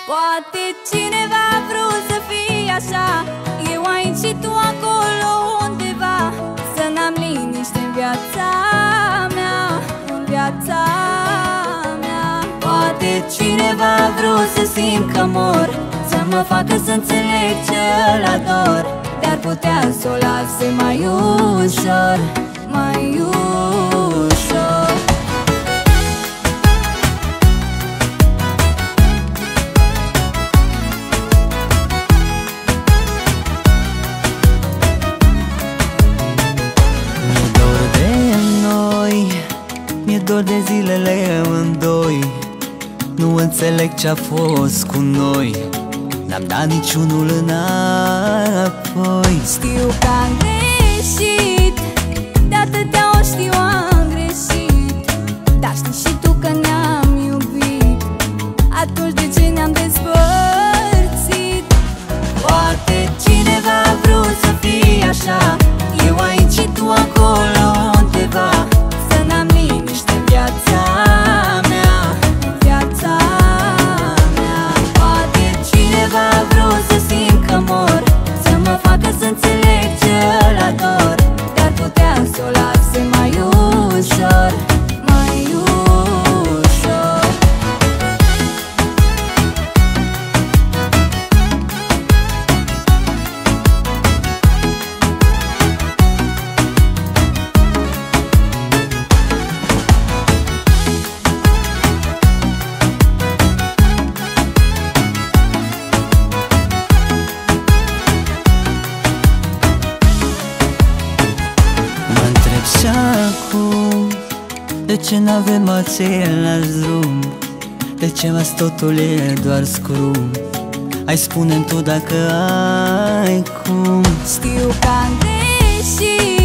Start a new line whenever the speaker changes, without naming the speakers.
Poate cineva a vrut să fie așa, eu aici și tu acolo undeva, să n-am liniște în viața mea, în viața mea. Poate cineva a vrut să simt că mor, să mă facă să înțeleg ce-l ador, dar putea să o lase mai ușor, mai ușor.
Mi-e dor de zilele amândoi, nu înțeleg ce-a fost cu noi, n-am dat niciunul înapoi.
Știu că am greșit, de atâtea ori știu am greșit, dar știi și tu că ne-am iubit, atunci de ce ne-am despărțit? Poate cineva a vrut să fie așa, eu aici și tu acolo undeva, să n-am liniște în viața mea, în viața mea. Poate cineva a vrut să simt că mor, să mă facă să înțeleg ce-l ador, dar putea să o lase mai ușor, mai ușor.
Și acum, de ce n-avem același drum? De ce azi totul e doar scrum? Hai spune-mi tu dacă ai cum.
Știu că am greșit,